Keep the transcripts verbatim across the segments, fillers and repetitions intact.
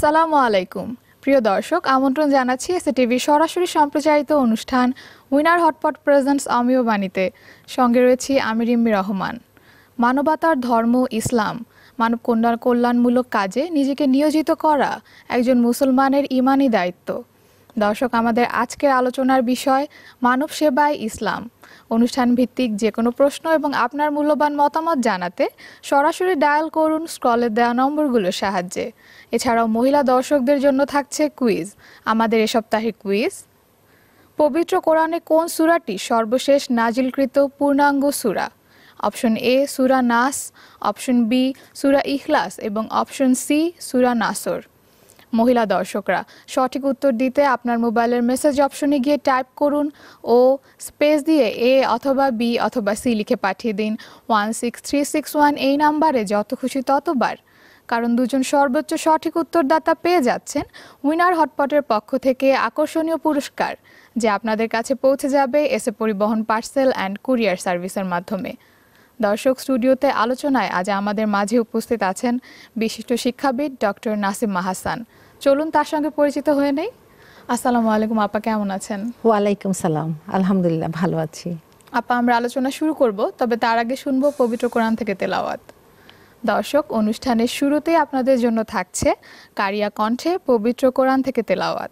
আসসালামু আলাইকুম প্রিয় দর্শক, আমন্ত্রণ জানাচ্ছি এসএটিভি সরাসরি সম্প্রচারিত অনুষ্ঠান উইনার হটপট প্রেজেন্টস অমিয় বাণীতে। সঙ্গে রয়েছি আমি রিম্মি রহমান। মানবতার ধর্ম ইসলাম, মানব কল্যাণ কল্যাণমূলক কাজে নিজেকে নিয়োজিত করা একজন মুসলমানের ঈমানি দায়িত্ব। দর্শক, আমাদের আজকের আলোচনার বিষয় মানব সেবায় ইসলাম। অনুষ্ঠান ভিত্তিক যে কোনো প্রশ্ন এবং আপনার মূল্যবান মতামত জানাতে সরাসরি ডায়াল করুন স্ক্রলে দেওয়া নম্বরগুলোর সাহায্যে। এছাড়াও মহিলা দর্শকদের জন্য থাকছে কুইজ। আমাদের এ সপ্তাহে কুইজ: পবিত্র কোরআনে কোন সূরাটি সর্বশেষ নাজিলকৃত পূর্ণাঙ্গ সূরা? অপশন এ সূরা নাস, অপশন বি সূরা ইখলাস এবং অপশন সি সূরা নাসর। মহিলা দর্শকরা সঠিক উত্তর দিতে আপনার মোবাইলের মেসেজ অপশনে গিয়ে টাইপ করুন ও স্পেস দিয়ে এ অথবা বি অথবা সি লিখে পাঠিয়ে দিন one six three six one এই নাম্বারে, যত খুশি ততবার। কারণ দুজন সর্বোচ্চ সঠিক উত্তরদাতা পেয়ে যাচ্ছেন উইনার হটপটের পক্ষ থেকে আকর্ষণীয় পুরস্কার, যে আপনাদের কাছে পৌঁছে যাবে এসএ পরিবহন পার্সেল অ্যান্ড কুরিয়ার সার্ভিসের মাধ্যমে। দর্শক, স্টুডিওতে আলোচনায় আজ আমাদের মাঝে উপস্থিত আছেন বিশিষ্ট শিক্ষাবিদ ডক্টর নাসিম মাহাসান। চলুন তার সঙ্গে পরিচিত হয়ে নেই। আসসালামু আলাইকুম আপা, কেমন আছেন? ওয়ালাইকুম সালাম, আলহামদুলিল্লাহ ভালো আছি। আপা, আমরা আলোচনা শুরু করব, তবে তার আগে শুনবো পবিত্র কোরআন থেকে তেলাওয়াত। দর্শক, অনুষ্ঠানের শুরুতেই আপনাদের জন্য থাকছে কারিয়া কণ্ঠে পবিত্র কোরআন থেকে তেলাওয়াত।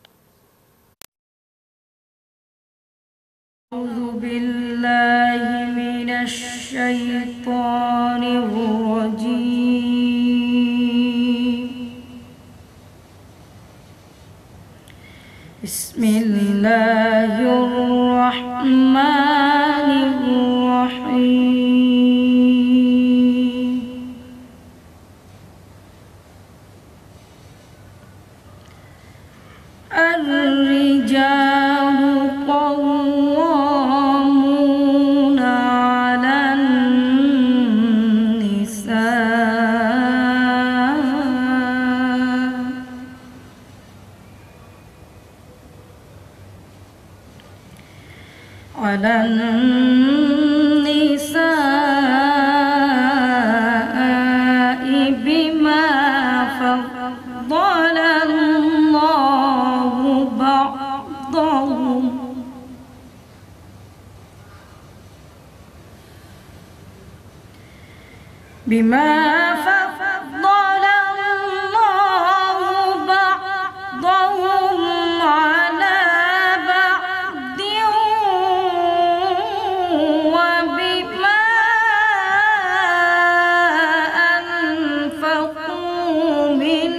আউযু বিল্লাহি মিনাশ শাইতানির রাজীম। বিসমিল্লাহির রাহমানির রাহিম। আর-রিজালু কাওয়ামুনা আলান নিসা আলান নিসা বিমা ফাদ্দালাল্লাহু বা'দাহুম বিমা ফাদ্দালাল্লাহু বা'দাহুম আলা বা'দিন ওয়া বিমা আনফাকু মিন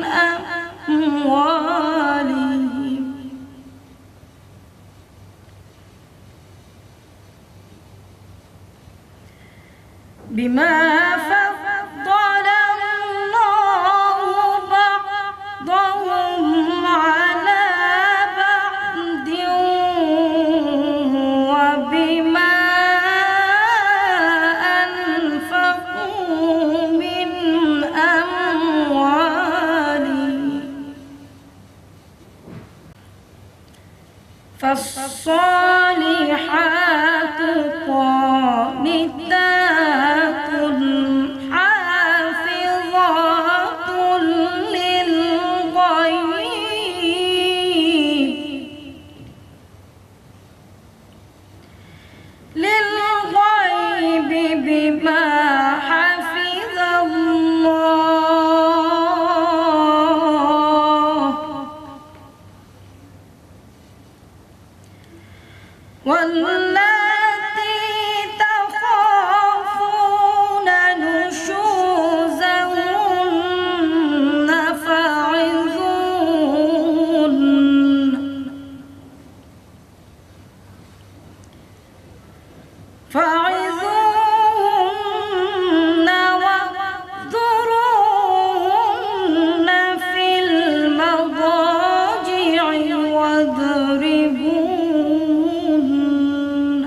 আমওয়ালিহিম বিমা ফাদ্দালাল্লাহু বা'দাহুম আলা বা'দিন ওয়া বিমা আনফাকু মিন আমওয়ালিহিম فالصالحات قانتات حافظات للغيب للغيب بما حفظ الله واللاتي تخافون نشوزهن فعظوهن فعظوهن واهجروهن في المضاجع واضربوهن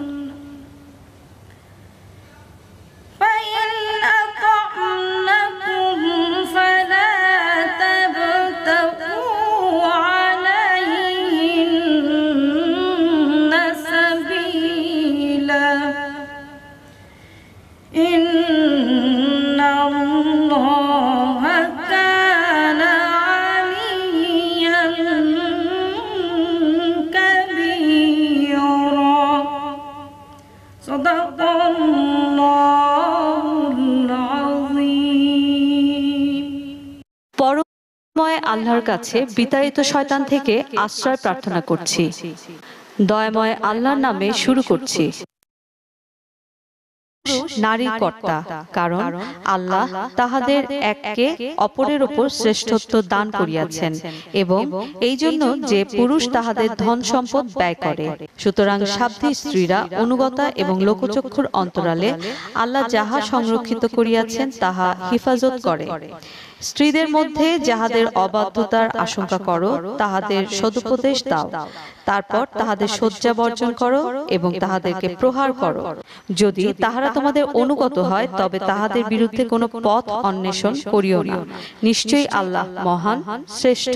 আল্লাহর কাছে বিতাড়িত শয়তান থেকে আশ্রয় প্রার্থনা করছি। দয়াময় আল্লাহর নামে শুরু করছি। নারীর কর্তা, কারণ আল্লাহ তাহাদের এককে অপরের উপর শ্রেষ্ঠত্ব দান করিয়াছেন এবং এই জন্য যে পুরুষ তাহাদের ধন সম্পদ ব্যয় করে। সুতরাং সাধ্বী স্ত্রীরা অনুগতা এবং লোকচক্ষুর অন্তরালে আল্লাহ যাহা সংরক্ষিত করিয়াছেন তাহা হিফাজত করে। স্ত্রীদের মধ্যে যাহাদের অবাধ্যতার আশঙ্কা করো তাহাদের সদুপদেশ দাও, তারপর তাহাদের শয্যা বর্জন করো এবং তাহাদেরকে প্রহার করো। যদি তাহারা তোমাদের অনুগত হয় তবে তাহাদের বিরুদ্ধে কোনো পথ অন্বেষণ করিও না। নিশ্চয়ই আল্লাহ মহান, শ্রেষ্ঠ।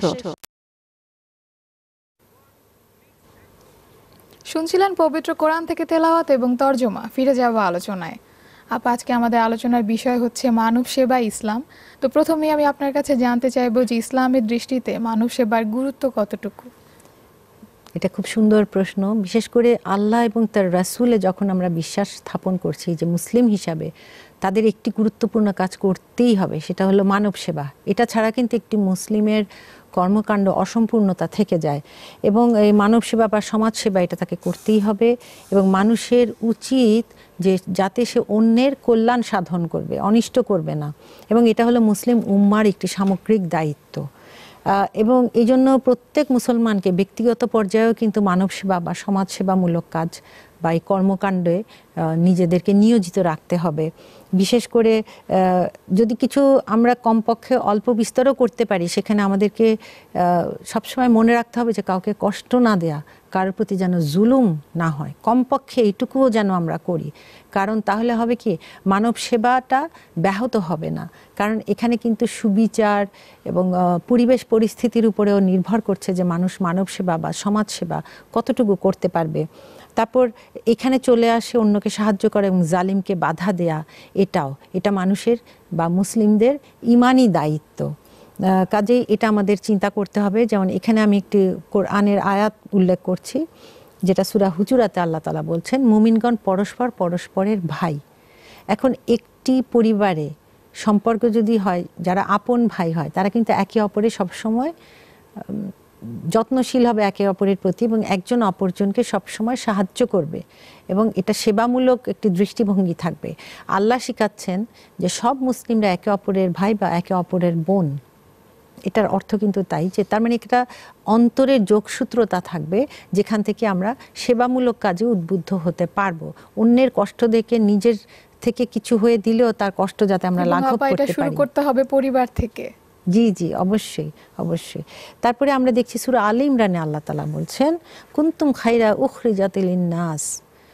শুনছিলেন পবিত্র কোরআন থেকে তেলাওয়াত এবং তর্জমা। ফিরে যাব আলোচনায়। আপা, আজকে আমাদের আলোচনার বিষয় হচ্ছে মানব সেবা ইসলাম। তো প্রথমেই আমি আপনার কাছে জানতে চাইবো যে ইসলামের দৃষ্টিতে মানব সেবার গুরুত্ব কতটুকু? এটা খুব সুন্দর প্রশ্ন। বিশেষ করে আল্লাহ এবং তার রাসূলে যখন আমরা বিশ্বাস স্থাপন করছি যে মুসলিম হিসাবে তাদের একটি গুরুত্বপূর্ণ কাজ করতেই হবে, সেটা হলো মানব সেবা। এটা ছাড়া কিন্তু একটি মুসলিমের কর্মকাণ্ড অসম্পূর্ণতা থেকে যায় এবং এই মানব সেবা বা সমাজ সেবা এটা তাকে করতেই হবে এবং মানুষের উচিত যে যাতে সে অন্যের কল্যাণ সাধন করবে, অনিষ্ট করবে না, এবং এটা হলো মুসলিম উম্মার একটি সামগ্রিক দায়িত্ব। এবং এই জন্য প্রত্যেক মুসলমানকে ব্যক্তিগত পর্যায়েও কিন্তু মানব সেবা বা সমাজ সেবামূলক কাজ বা এই কর্মকাণ্ডে নিজেদেরকে নিয়োজিত রাখতে হবে। বিশেষ করে যদি কিছু আমরা কমপক্ষে অল্প বিস্তরও করতে পারি, সেখানে আমাদেরকে সবসময় মনে রাখতে হবে যে কাউকে কষ্ট না দেয়া, কারোর প্রতি যেন জুলুম না হয়, কমপক্ষে এইটুকুও যেন আমরা করি। কারণ তাহলে হবে কি, মানব সেবাটা ব্যাহত হবে না। কারণ এখানে কিন্তু সুবিচার এবং পরিবেশ পরিস্থিতির উপরেও নির্ভর করছে যে মানুষ মানব সেবা বা সমাজ সেবা কতটুকু করতে পারবে। তারপর এখানে চলে আসে অন্যকে সাহায্য করা এবং জালিমকে বাধা দেয়া, এটাও এটা মানুষের বা মুসলিমদের ইমানি দায়িত্ব। কাজেই এটা আমাদের চিন্তা করতে হবে। যেমন এখানে আমি একটি কোরআনের আয়াত উল্লেখ করছি, যেটা সূরা হুজুরাতে আল্লাহ তাআলা বলছেন, মুমিনগণ পরস্পর পরস্পরের ভাই। এখন একটি পরিবারে সম্পর্ক যদি হয়, যারা আপন ভাই হয় তারা কিন্তু একে অপরের সবসময় যত্নশীল হবে একে অপরের প্রতি এবং একজন অপরজনকে সবসময় সাহায্য করবে এবং এটা সেবামূলক একটি দৃষ্টিভঙ্গি থাকবে। আল্লাহ শিখাচ্ছেন যে সব মুসলিমরা একে অপরের ভাই বা একে অপরের বোন। এটার অর্থ কিন্তু তাই যে তার মানে একটা অন্তরের যোগসূত্রতা থাকবে যেখান থেকে আমরা সেবামূলক কাজে উদ্বুদ্ধ হতে পারবো। অন্যের কষ্ট দেখে নিজের থেকে কিছু হয়ে দিলেও তার কষ্ট যাতে আমরা লাঘব করতে পারি। শুরু করতে হবে পরিবার থেকে। জি জি অবশ্যই অবশ্যই। তারপরে আমরা দেখছি সূরা আলে ইমরানে আল্লাহ তাআলা বলছেন, কুনতুম খায়রা উখরিজাত লিন-নাস,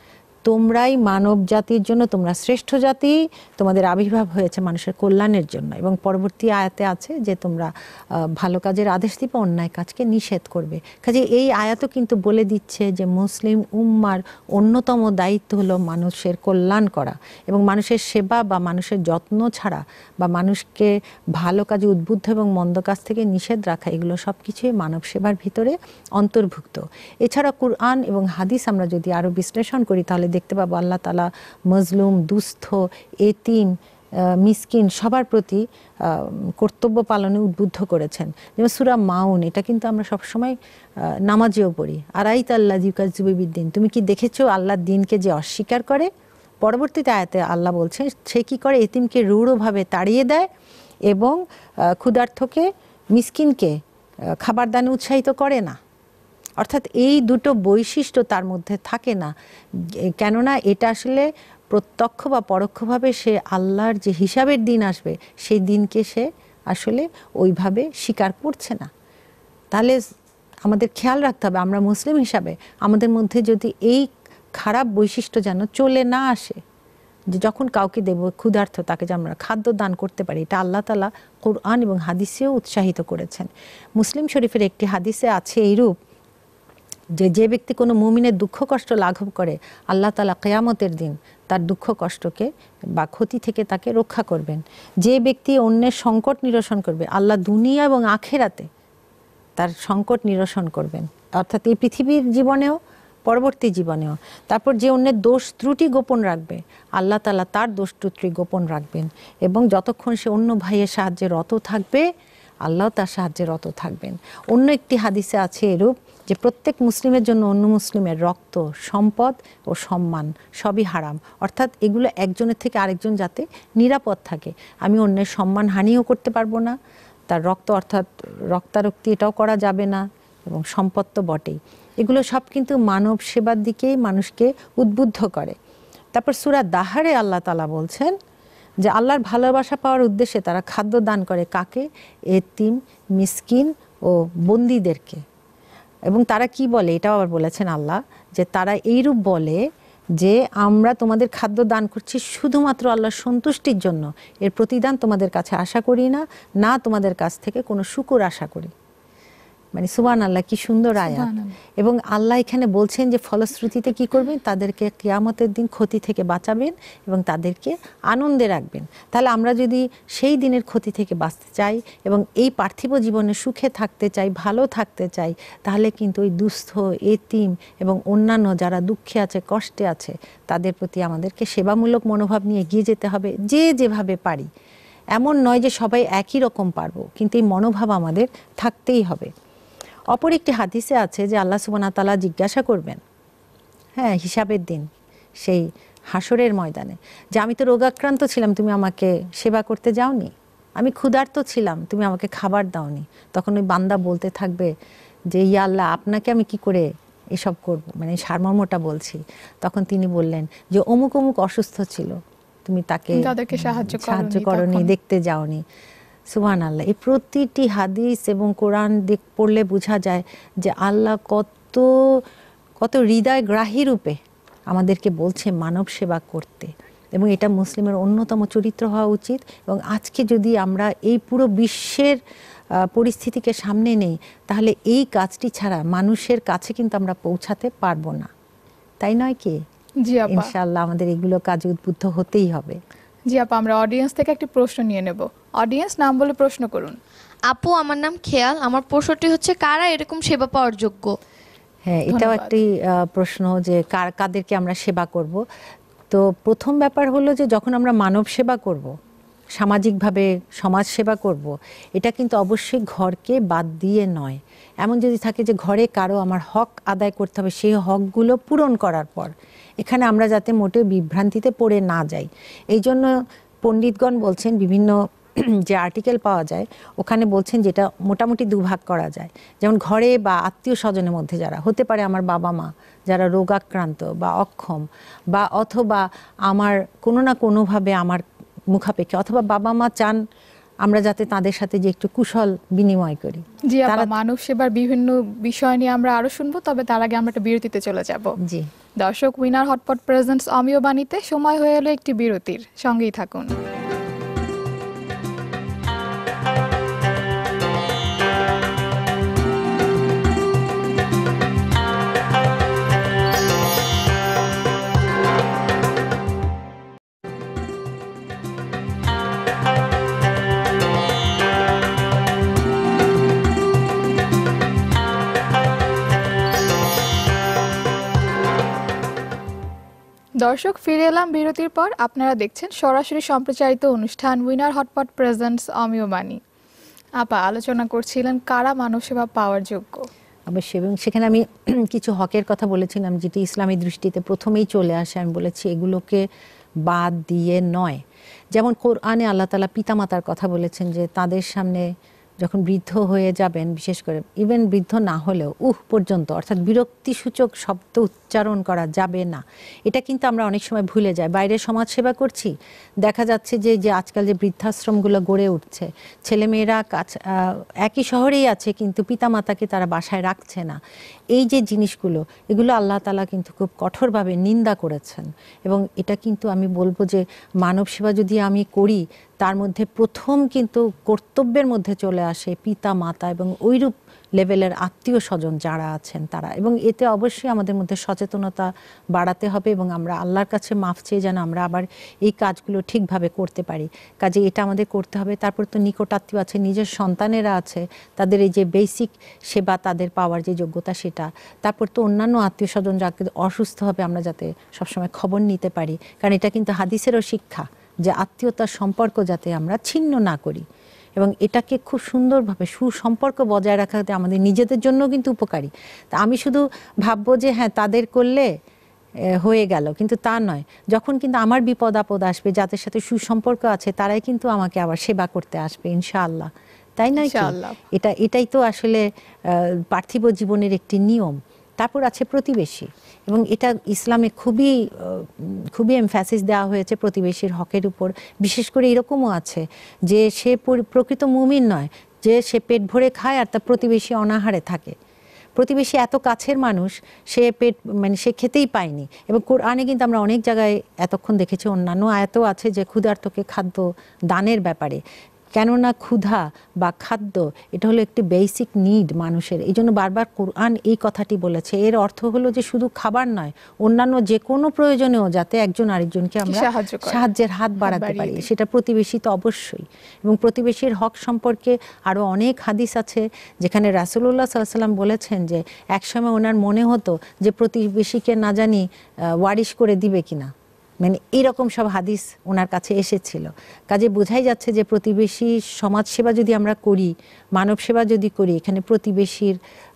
তোমরাই মানব জাতির জন্য, তোমরা শ্রেষ্ঠ জাতি, তোমাদের আবির্ভাব হয়েছে মানুষের কল্যাণের জন্য। এবং পরবর্তী আয়াতে আছে যে তোমরা ভালো কাজের আদেশ দিবে, অন্যায় কাজকে নিষেধ করবে। কাজে এই আয়াতও কিন্তু বলে দিচ্ছে যে মুসলিম উম্মার অন্যতম দায়িত্ব হলো মানুষের কল্যাণ করা এবং মানুষের সেবা বা মানুষের যত্ন ছাড়া বা মানুষকে ভালো কাজে উদ্বুদ্ধ এবং মন্দ কাজ থেকে নিষেধ রাখা, এগুলো সব কিছুই মানব সেবার ভিতরে অন্তর্ভুক্ত। এছাড়া কুরআন এবং হাদিস আমরা যদি আরও বিশ্লেষণ করি তাহলে দেখতে পাবো আল্লাহ তাআলা মজলুম, দুস্থ, এতিম, মিসকিন সবার প্রতি কর্তব্য পালনে উদ্বুদ্ধ করেছেন। যেমন সূরা মাউন, এটা কিন্তু আমরা সবসময় নামাজেও পড়ি, আরাইত আল্লাযী ইউকাজ্জিবু বিদ্দীন, তুমি কি দেখেছো আল্লাহর দিনকে যে অস্বীকার করে। পরবর্তীতে আয়াতে আল্লাহ বলছেন সে কি করে, এতিমকে রূঢ়ভাবে তাড়িয়ে দেয় এবং ক্ষুধার্তকে, মিসকিনকে খাবার দানে উৎসাহিত করে না। অর্থাৎ এই দুটো বৈশিষ্ট্য তার মধ্যে থাকে না, কেননা এটা আসলে প্রত্যক্ষ বা পরোক্ষভাবে সে আল্লাহর যে হিসাবের দিন আসবে সেই দিনকে সে আসলে ওইভাবে স্বীকার করছে না। তাহলে আমাদের খেয়াল রাখতে হবে আমরা মুসলিম হিসাবে আমাদের মধ্যে যদি এই খারাপ বৈশিষ্ট্য যেন চলে না আসে, যে যখন কাউকে দেব ক্ষুধার্ত তাকে যে আমরা খাদ্য দান করতে পারি, এটা আল্লাহ তাআলা কুরআন এবং হাদিসেও উৎসাহিত করেছেন। মুসলিম শরীফের একটি হাদিসে আছে এইরূপ যে যে ব্যক্তি কোনো মুমিনের দুঃখ কষ্ট লাঘব করে, আল্লাহ তাআলা কিয়ামতের দিন তার দুঃখ কষ্টকে বা ক্ষতি থেকে তাকে রক্ষা করবেন। যে ব্যক্তি অন্যের সংকট নিরসন করবে, আল্লাহ দুনিয়া এবং আখিরাতে তার সংকট নিরসন করবেন, অর্থাৎ এই পৃথিবীর জীবনেও পরবর্তী জীবনেও। তারপর যে অন্যের দোষ ত্রুটি গোপন রাখবে, আল্লাহ তাআলা তার দোষ ত্রুটি গোপন রাখবেন এবং যতক্ষণ সে অন্য ভাইয়ের সাহায্যে রত থাকবে আল্লাহ তার সাহায্যে রত থাকবেন। অন্য একটি হাদিসে আছে এরূপ যে প্রত্যেক মুসলিমের জন্য অন্য মুসলিমের রক্ত, সম্পদ ও সম্মান সবই হারাম, অর্থাৎ এগুলো একজনের থেকে আরেকজন যাতে নিরাপদ থাকে। আমি অন্যের সম্মান হানিও করতে পারবো না, তার রক্ত অর্থাৎ রক্তারক্তি এটাও করা যাবে না, এবং সম্পদ তো বটেই। এগুলো সব কিন্তু মানব সেবার দিকেই মানুষকে উদ্বুদ্ধ করে। তারপর সূরা দাহারে আল্লাহ তাআলা বলছেন যে আল্লাহর ভালোবাসা পাওয়ার উদ্দেশ্যে তারা খাদ্য দান করে কাকে? এতিম, মিসকিন ও বন্দীদেরকে। এবং তারা কি বলে, এটাও আবার বলেছেন আল্লাহ, যে তারা এইরূপ বলে যে আমরা তোমাদের খাদ্য দান করছি শুধুমাত্র আল্লাহর সন্তুষ্টির জন্য, এর প্রতিদান তোমাদের কাছে আশা করি না, না তোমাদের কাছ থেকে কোনো শুকর আশা করি। মানে সুবহানাল্লাহ, কি সুন্দর আয়াত। এবং আল্লাহ এখানে বলছেন যে ফলশ্রুতিতে কি করবেন? তাদেরকে কিয়ামতের দিন ক্ষতি থেকে বাঁচাবেন এবং তাদেরকে আনন্দে রাখবেন। তাহলে আমরা যদি সেই দিনের ক্ষতি থেকে বাঁচতে চাই এবং এই পার্থিব জীবনে সুখে থাকতে চাই, ভালো থাকতে চাই, তাহলে কিন্তু ওই দুস্থ, এতিম এবং অন্যান্য যারা দুঃখে আছে, কষ্টে আছে, তাদের প্রতি আমাদেরকে সেবামূলক মনোভাব নিয়ে এগিয়ে যেতে হবে, যে যেভাবে পারি। এমন নয় যে সবাই একই রকম পারবো, কিন্তু এই মনোভাব আমাদের থাকতেই হবে। অপর একটি হাদিসে আছে যে আল্লাহ সুবহানাহু ওয়া তাআলা জিজ্ঞাসা করবেন, হ্যাঁ, হিসাবের দিন, সেই হাসরের ময়দানে, যে আমি তো রোগাক্রান্ত ছিলাম, তুমি আমাকে সেবা করতে যাওনি, আমি ক্ষুধার্ত ছিলাম, তুমি আমাকে খাবার দাওনি। তখন ওই বান্দা বলতে থাকবে যে ইয়া আল্লাহ, আপনাকে আমি কি করে এসব করব, মানে সারমর্মটা বলছি। তখন তিনি বললেন যে অমুক অমুক অসুস্থ ছিল, তুমি তাকে তাদেরকে সাহায্য সাহায্য করনি, করনি, তখন। দেখতে যাওনি। সুবহানাল্লাহ, এই প্রতিটি হাদিস এবং কোরআন দিক পড়লে বোঝা যায় যে আল্লাহ কত কত হৃদয়গ্রাহী রূপে আমাদেরকে বলছে মানব সেবা করতে, এবং এটা মুসলিমের অন্যতম চরিত্র হওয়া উচিত। এবং আজকে যদি আমরা এই পুরো বিশ্বের পরিস্থিতিকে সামনে নেই, তাহলে এই কাজটি ছাড়া মানুষের কাছে কিন্তু আমরা পৌঁছাতে পারবো না, তাই নয় কি? জি আপা, ইনশাআল্লাহ আমাদের এগুলো কাজে উদ্বুদ্ধ হতেই হবে। জি আপা, আমরা অডিয়েন্স থেকে একটি প্রশ্ন নিয়ে নেব। অডিয়েন্স, নাম বলে প্রশ্ন করুন। আপু, আমার নাম খেয়াল। আমার প্রশ্নটি হচ্ছে, কারা এরকম সেবা পাওয়ার যোগ্য? হ্যাঁ, এটাও ধন্যবাদ। একটি আহ, প্রশ্ন যে কার কাদেরকে আমরা সেবা করব। তো প্রথম ব্যাপার হলো যে যখন আমরা মানব সেবা করব, সামাজিকভাবে সমাজ সেবা করব, এটা কিন্তু অবশ্যই ঘরকে বাদ দিয়ে নয়। এমন যদি থাকে যে ঘরে কারো আমার হক আদায় করতে হবে, সেই হকগুলো পূরণ করার পর এখানে আমরা যাতে মোটেও বিভ্রান্তিতে পড়ে না যাই, এই জন্য পণ্ডিতগণ বলছেন, বিভিন্ন যে আর্টিকেল পাওয়া যায় ওখানে বলছেন যেটা মোটামুটি দুভাগ করা যায়। যেমন ঘরে বা আত্মীয় স্বজনের মধ্যে যারা হতে পারে, আমার বাবা মা যারা রোগাক্রান্ত বা অক্ষম, বা অথবা আমার কোনো না কোনোভাবে আমার মুখাপেক্ষে, অথবা বাবা মা চান আমরা যাতে তাদের সাথে যে একটু কুশল বিনিময় করি। জি আপা, তারা- মানব সেবার বিভিন্ন বিষয় নিয়ে আমরা আরো শুনবো, তবে তার আগে আমরা একটা বিরতিতে চলে যাব। জি, দর্শক, উইনার হটপট প্রেজেন্টস অমিয় বাণীতে সময় হয়ে এলো একটি বিরতির, সঙ্গেই থাকুন। দর্শক, ফিরে এলাম বিরতির পর। আপনারা দেখছেন সরাসরি সম্প্রচারিত অনুষ্ঠান উইনার হটপট প্রেজেন্টস অমিয় বাণী। আপা, আলোচনা করছিলেন কারা মানব সেবা পাওয়ার যোগ্য। অবশ্যই। এবং সেখানে আমি কিছু হকের কথা বলেছিলাম যেটি ইসলামী দৃষ্টিতে প্রথমেই চলে আসে। আমি বলেছি এগুলোকে বাদ দিয়ে নয়। যেমন কোরআনে আল্লাহ তাআলা পিতামাতার কথা বলেছেন যে তাদের সামনে যখন বৃদ্ধ হয়ে যাবেন, বিশেষ করে ইভেন বৃদ্ধ না হলেও উহ পর্যন্ত, অর্থাৎ বিরক্তিসূচক শব্দ উচ্চারণ করা যাবে না। এটা কিন্তু আমরা অনেক সময় ভুলে যাই। বাইরে সমাজসেবা করছি, দেখা যাচ্ছে যে যে আজকাল যে বৃদ্ধাশ্রমগুলো গড়ে উঠছে, ছেলেমেয়েরা কাছ একই শহরেই আছে কিন্তু পিতামাতাকে তারা বাসায় রাখছে না। এই যে জিনিসগুলো, এগুলো আল্লাহ তাআলা কিন্তু খুব কঠোরভাবে নিন্দা করেছেন। এবং এটা কিন্তু আমি বলবো যে মানব সেবা যদি আমি করি, তার মধ্যে প্রথম কিন্তু কর্তব্যের মধ্যে চলে আসে পিতা মাতা এবং ওইরূপ লেভেলের আত্মীয় স্বজন যারা আছেন তারা। এবং এতে অবশ্যই আমাদের মধ্যে সচেতনতা বাড়াতে হবে এবং আমরা আল্লাহর কাছে মাফ চেয়ে যেন আমরা আবার এই কাজগুলো ঠিকভাবে করতে পারি। কাজে এটা আমাদের করতে হবে। তারপর তো নিকটাত্মীয় আছে, নিজের সন্তানেরা আছে, তাদের এই যে বেসিক সেবা তাদের পাওয়ার যে যোগ্যতা সেটা। তারপর তো অন্যান্য আত্মীয় স্বজন যাকে অসুস্থ হবে আমরা যাতে সবসময় খবর নিতে পারি, কারণ এটা কিন্তু হাদিসেরও শিক্ষা যে আত্মীয়তার সম্পর্ক যাতে আমরা ছিন্ন না করি। এবং এটাকে খুব সুন্দরভাবে সুসম্পর্ক বজায় রাখাতে আমাদের নিজেদের জন্য কিন্তু উপকারী। তা আমি শুধু ভাববো যে হ্যাঁ তাদের করলে হয়ে গেল, কিন্তু তা নয়। যখন কিন্তু আমার বিপদ আপদ আসবে, যাদের সাথে সুসম্পর্ক আছে তারাই কিন্তু আমাকে আবার সেবা করতে আসবে ইনশাআল্লাহ, তাই নয় কি? ইনশাআল্লাহ। এটা এটাই তো আসলে পার্থিব জীবনের একটি নিয়ম। তারপর আছে প্রতিবেশী, এবং এটা ইসলামে খুবই খুবই এমফ্যাসিস দেওয়া হয়েছে প্রতিবেশীর হকের উপর। বিশেষ করে এরকমও আছে যে সে প্রকৃত মুমিন নয়, যে সে পেট ভরে খায় আর তার প্রতিবেশী অনাহারে থাকে। প্রতিবেশী এত কাছের মানুষ, সে পেট মানে সে খেতেই পায়নি। এবং কোরআনে কিন্তু আমরা অনেক জায়গায় এতক্ষণ দেখেছি, অন্যান্য আয়াতও আছে যে ক্ষুধার্তকে খাদ্য দানের ব্যাপারে। কেননা ক্ষুধা বা খাদ্য এটা হলো একটি বেসিক নিড মানুষের, এই জন্য বারবার কোরআন এই কথাটি বলেছে। এর অর্থ হলো যে শুধু খাবার নয়, অন্যান্য যে কোনো প্রয়োজনেও যাতে একজন আরেকজনকে আমরা সাহায্যের হাত বাড়াতে পারি, সেটা প্রতিবেশী তো অবশ্যই। এবং প্রতিবেশীর হক সম্পর্কে আরও অনেক হাদিস আছে, যেখানে রাসূলুল্লাহ সাল্লাল্লাহু আলাইহি ওয়াসাল্লাম বলেছেন যে একসময় ওনার মনে হতো যে প্রতিবেশীকে না জানি ওয়ারিশ করে দিবে কিনা, মানে এইরকম সব হাদিস ওনার কাছে এসেছিল। কাজে বোঝাই যাচ্ছে যে প্রতিবেশী সমাজ সেবা যদি আমরা করি, মানব সেবা যদি করি, এখানে প্রতিবেশীর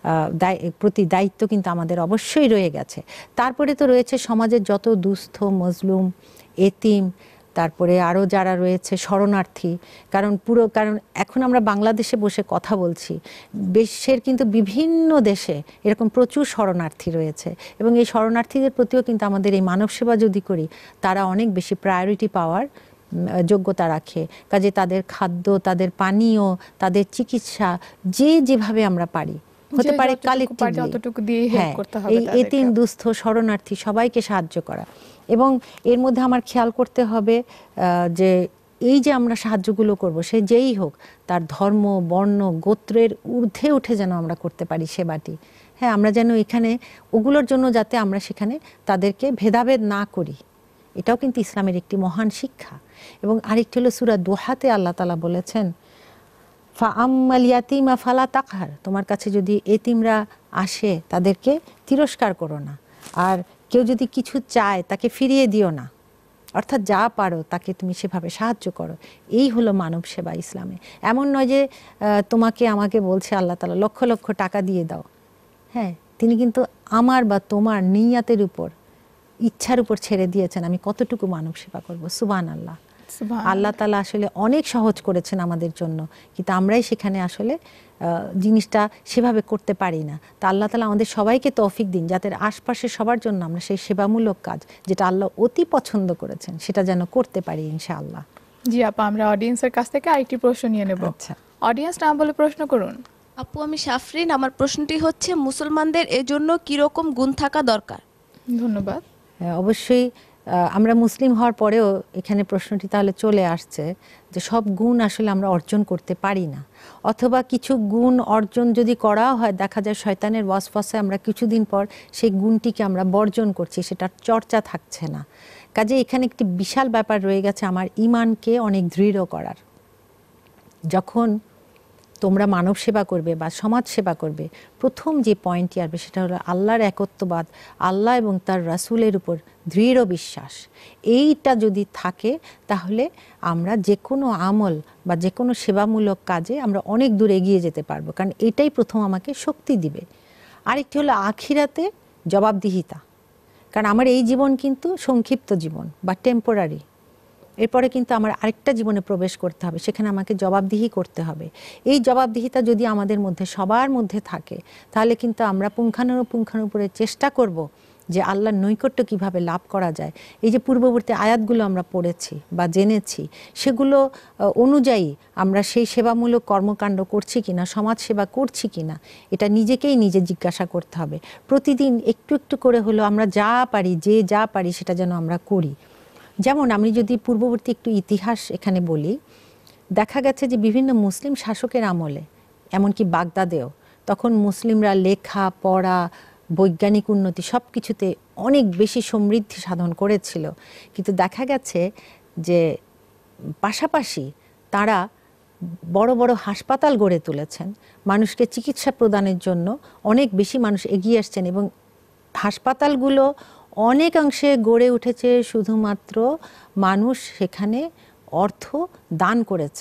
প্রতি দায়িত্ব কিন্তু আমাদের অবশ্যই রয়ে গেছে। তারপরে তো রয়েছে সমাজের যত দুস্থ মজলুম এতিম, তারপরে আরও যারা রয়েছে শরণার্থী। কারণ পুরো কারণ এখন আমরা বাংলাদেশে বসে কথা বলছি, বিশ্বের কিন্তু বিভিন্ন দেশে এরকম প্রচুর শরণার্থী রয়েছে, এবং এই শরণার্থীদের প্রতিও কিন্তু আমাদের এই মানব সেবা যদি করি, তারা অনেক বেশি প্রায়োরিটি পাওয়ার যোগ্যতা রাখে। কাজে তাদের খাদ্য, তাদের পানীয়, তাদের চিকিৎসা যে যেভাবে আমরা পারি, হতে পারে কালেক্টিভলি, হ্যাঁ এই এতিম দুস্থ শরণার্থী সবাইকে সাহায্য করা। এবং এর মধ্যে আমার খেয়াল করতে হবে যে এই যে আমরা সাহায্যগুলো করব, সে যেই হোক, তার ধর্ম বর্ণ গোত্রের ঊর্ধ্বে উঠে যেন আমরা করতে পারি সেবাটি। হ্যাঁ, আমরা যেন এখানে ওগুলোর জন্য যাতে আমরা সেখানে তাদেরকে ভেদাভেদ না করি, এটাও কিন্তু ইসলামের একটি মহান শিক্ষা। এবং আরেকটি হলো সূরা দোহাতে আল্লাহ তাআলা বলেছেন, ফা আম্মাল ইয়াতিমা ফালা তাকহার, তোমার কাছে যদি এতিমরা আসে তাদেরকে তিরস্কার করো না, আর কেউ যদি কিছু চায় তাকে ফিরিয়ে দিও না, অর্থাৎ যা পারো তাকে তুমি সেভাবে সাহায্য করো। এই হলো মানব সেবা ইসলামে। এমন নয় যে তোমাকে আমাকে বলছে আল্লাহ তাআলা লক্ষ লক্ষ টাকা দিয়ে দাও। হ্যাঁ, তিনি কিন্তু আমার বা তোমার নিয়াতের উপর, ইচ্ছার উপর ছেড়ে দিয়েছেন আমি কতটুকু মানব সেবা করব। সুবহানাল্লাহ। আল্লাহ তাআলা আসলে অনেক সহজ করেছেন আমাদের জন্য, কিন্তু আমরাই সেখানে আসলে জিনিসটা সেভাবে করতে পারি না। তা আল্লাহ তাআলা আমাদের সবাইকে তৌফিক দিন, যাতে আশপাশের সবার জন্য আমরা সেই সেবামূলক কাজ, যেটা আল্লাহ অতি পছন্দ করেছেন, সেটা যেন করতে পারি ইনশাআল্লাহ। জি আপা, আমরা অডিয়েন্সের কাছ থেকে আরেকটি প্রশ্ন নিয়ে নেব। আচ্ছা, অডিয়েন্স নাম বলে প্রশ্ন করুন। আপু, আমি সাফরিন। আমার প্রশ্নটি হচ্ছে, মুসলমানদের এজন্য কি রকম গুণ থাকা দরকার? ধন্যবাদ। অবশ্যই আমরা মুসলিম হওয়ার পরেও এখানে প্রশ্নটি তাহলে চলে আসছে যে সব গুণ আসলে আমরা অর্জন করতে পারি না, অথবা কিছু গুণ অর্জন যদি করা হয়, দেখা যায় শয়তানের ওয়াসওয়াসায় আমরা কিছুদিন পর সেই গুণটিকে আমরা বর্জন করছি, সেটার চর্চা থাকছে না। কাজে এখানে একটি বিশাল ব্যাপার রয়ে গেছে আমার ইমানকে অনেক দৃঢ় করার। যখন তোমরা মানব সেবা করবে বা সমাজ সেবা করবে, প্রথম যে পয়েন্টটি আসবে সেটা হলো আল্লাহর একত্ববাদ, আল্লাহ এবং তার রাসূলের উপর দৃঢ় বিশ্বাস। এইটা যদি থাকে তাহলে আমরা যে কোনো আমল বা যে কোনো সেবামূলক কাজে আমরা অনেক দূর এগিয়ে যেতে পারবো, কারণ এটাই প্রথম আমাকে শক্তি দিবে। আরেকটি হলো আখিরাতে জবাবদিহিতা, কারণ আমার এই জীবন কিন্তু সংক্ষিপ্ত জীবন বা টেম্পোরারি, এরপরে কিন্তু আমার আরেকটা জীবনে প্রবেশ করতে হবে, সেখানে আমাকে জবাবদিহি করতে হবে। এই জবাবদিহিতা যদি আমাদের মধ্যে সবার মধ্যে থাকে, তাহলে কিন্তু আমরা পুঙ্খানুপুঙ্খানুপুরে চেষ্টা করব যে আল্লাহর নৈকট্য কিভাবে লাভ করা যায়। এই যে পূর্ববর্তী আয়াতগুলো আমরা পড়েছি বা জেনেছি, সেগুলো অনুযায়ী আমরা সেই সেবামূলক কর্মকাণ্ড করছি কিনা, সমাজ সেবা করছি কিনা, এটা নিজেকেই নিজে জিজ্ঞাসা করতে হবে। প্রতিদিন একটু একটু করে হলো আমরা যা পারি, যে যা পারি সেটা যেন আমরা করি। যেমন আমি যদি পূর্ববর্তী একটু ইতিহাস এখানে বলি, দেখা গেছে যে বিভিন্ন মুসলিম শাসকের আমলে, এমনকি বাগদাদেও, তখন মুসলিমরা লেখা পড়া, বৈজ্ঞানিক উন্নতি সব কিছুতে অনেক বেশি সমৃদ্ধি সাধন করেছিল। কিন্তু দেখা গেছে যে পাশাপাশি তারা বড় বড় হাসপাতাল গড়ে তুলেছেন, মানুষকে চিকিৎসা প্রদানের জন্য অনেক বেশি মানুষ এগিয়ে আসছেন, এবং হাসপাতালগুলো অনেকাংশে গড়ে উঠেছে শুধুমাত্র মানুষ সেখানে অর্থ দান করেছেন।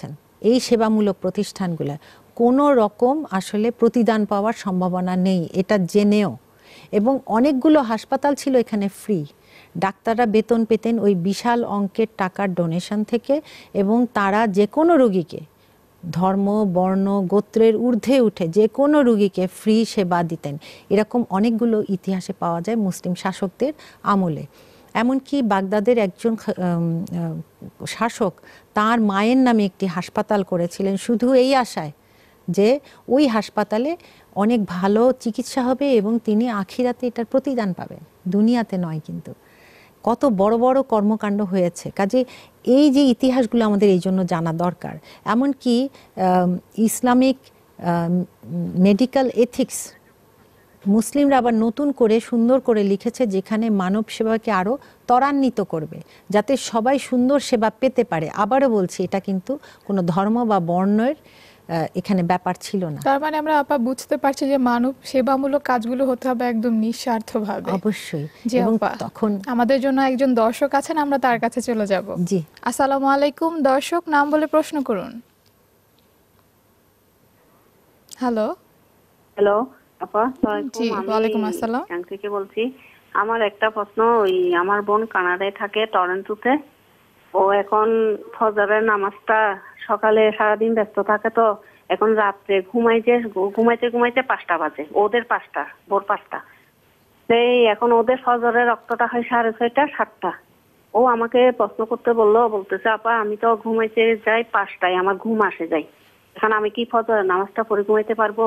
এই সেবামূলক প্রতিষ্ঠানগুলো কোনো রকম আসলে প্রতিদান পাওয়ার সম্ভাবনা নেই, এটা জেনেও। এবং অনেকগুলো হাসপাতাল ছিল এখানে ফ্রি, ডাক্তাররা বেতন পেতেন ওই বিশাল অঙ্কের টাকার ডোনেশন থেকে, এবং তারা যে কোনো রোগীকে ধর্ম বর্ণ গোত্রের ঊর্ধ্বে উঠে যে কোনো রোগীকে ফ্রি সেবা দিতেন। এরকম অনেকগুলো ইতিহাসে পাওয়া যায় মুসলিম শাসকদের আমলে। এমনকি বাগদাদের একজন শাসক তার মায়ের নামে একটি হাসপাতাল করেছিলেন শুধু এই আশায় যে ওই হাসপাতালে অনেক ভালো চিকিৎসা হবে এবং তিনি আখিরাতে এটার প্রতিদান পাবেন, দুনিয়াতে নয়। কিন্তু কত বড় বড় কর্মকাণ্ড হয়েছে। কাজে এই যে ইতিহাসগুলো আমাদের এই জন্য জানা দরকার। এমনকি ইসলামিক মেডিকেল এথিক্স মুসলিমরা আবার নতুন করে সুন্দর করে লিখেছে, যেখানে মানব সেবাকে আরও ত্বরান্বিত করবে যাতে সবাই সুন্দর সেবা পেতে পারে। আবারও বলছি, এটা কিন্তু কোনো ধর্ম বা বর্ণের এখানে ব্যাপার ছিল না। তার মানে আমরা আপা বুঝতে পারছি যে মানব সেবামূলক কাজগুলো হতে হবে একদম নিঃস্বার্থভাবে। অবশ্যই। এবং তখন আমাদের জন্য একজন দর্শক আছেন, আমরা তার কাছে চলে যাব। জি, আসসালামু আলাইকুম। দর্শক নাম বলে প্রশ্ন করুন। হ্যালো। হ্যালো আপা, জি ওয়ালাইকুম আসসালাম। আমি থেকে বলছি। আমার একটা প্রশ্ন, ওই আমার বোন কানাডায় থাকে, টরন্টোতে। ও এখন ফজরের নামাজটা সকালে সারাদিন ব্যস্ত থাকে, তো এখন রাত্রে ঘুমাইতে ঘুমাইতে ঘুমাইতে পাঁচটা বাজে, ওদের পাঁচটা, ভোর পাঁচটা। সেই এখন ওদের ফজরের রক্তটা হয় সাড়ে ছয়টা সাতটা। ও আমাকে প্রশ্ন করতে বললো, বলতেছে আপা আমি তো ঘুমাইতে যাই পাঁচটায়, আমার ঘুম আসে যাই, এখন আমি কি ফজরের নামাজটা পড়ে ঘুমাইতে পারবো?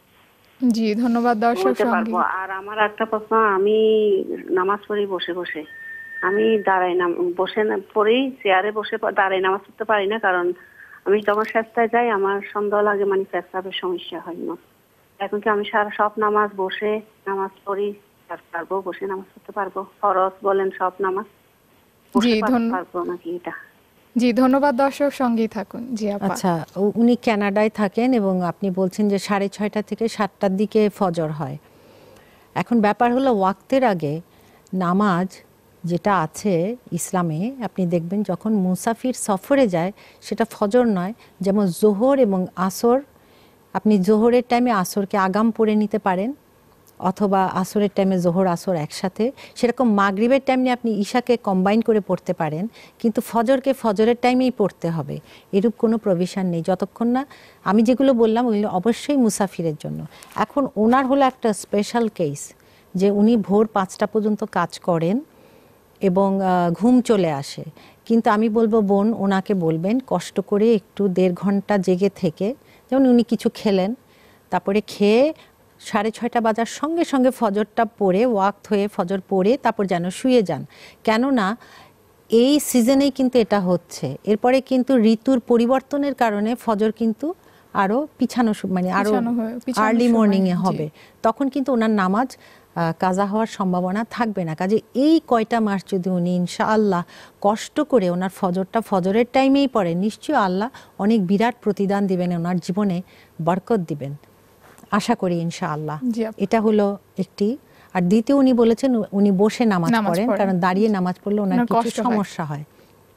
জি ধন্যবাদ দর্শক সঙ্গী। আর আমার একটা প্রশ্ন, আমি নামাজ পড়ি বসে বসে, আমি দাঁড়াই না বসে পড়ি, চেয়ারে বসে দাঁড়াই নামাজ পড়তে পারি না, কারণ আমি যখন শেষটায় যাই আমার সন্দেহ লাগে, মানে পেশাবের সমস্যা হয় না। এখন কি আমি সারা সব নামাজ বসে নামাজ পড়ি পারবো, বসে নামাজ পড়তে পারবো? ফরজ বলেন সব নামাজ জি পারবো নাকি এটা? জি ধন্যবাদ দর্শক, সঙ্গেই থাকুন। জি আপা। আচ্ছা, উনি কানাডায় থাকেন এবং আপনি বলছেন যে সাড়ে ছয়টা থেকে সাতটার দিকে ফজর হয়। এখন ব্যাপার হলো ওয়াক্তের আগে নামাজ যেটা আছে ইসলামে, আপনি দেখবেন যখন মুসাফির সফরে যায় সেটা ফজর নয়। যেমন জোহর এবং আসর, আপনি জোহরের টাইমে আসরকে আগাম পড়ে নিতে পারেন, অথবা আসরের টাইমে জোহর আসর একসাথে। সেরকম মাগরিবের টাইমে আপনি ঈশাকে কম্বাইন করে পড়তে পারেন, কিন্তু ফজরকে ফজরের টাইমেই পড়তে হবে, এরূপ কোনো প্রভিশন নেই যতক্ষণ না। আমি যেগুলো বললাম ওইগুলো অবশ্যই মুসাফিরের জন্য। এখন ওনার হলো একটা স্পেশাল কেস যে উনি ভোর পাঁচটা পর্যন্ত কাজ করেন এবং ঘুম চলে আসে। কিন্তু আমি বলবো বোন, ওনাকে বলবেন কষ্ট করে একটু দেড় ঘন্টা জেগে থেকে, যেমন উনি কিছু খেলেন, তারপরে খেয়ে সাড়ে ছয়টা বাজার সঙ্গে সঙ্গে ফজরটা পড়ে, ওয়াক্ত হয়ে ফজর পড়ে তারপর যেন শুয়ে যান। কেননা এই সিজনেই কিন্তু এটা হচ্ছে। এরপরে কিন্তু ঋতুর পরিবর্তনের কারণে ফজর কিন্তু আরও পিছানো, মানে আরও আর্লি মর্নিংয়ে হবে, তখন কিন্তু ওনার নামাজ কাজা হওয়ার সম্ভাবনা থাকবে না। কাজে এই কয়টা মাস যদি উনি ইনশাআল্লাহ কষ্ট করে ওনার ফজরটা ফজরের টাইমেই পড়ে, নিশ্চয়ই আল্লাহ অনেক বিরাট প্রতিদান দিবেন, ওনার জীবনে বরকত দিবেন, আশা করি ইনশাআল্লাহ। এটা হলো একটি। আর দ্বিতীয়, উনি বলেছেন উনি বসে নামাজ পড়েন, কারণ দাঁড়িয়ে নামাজ পড়লে ওনার কিছু সমস্যা হয়।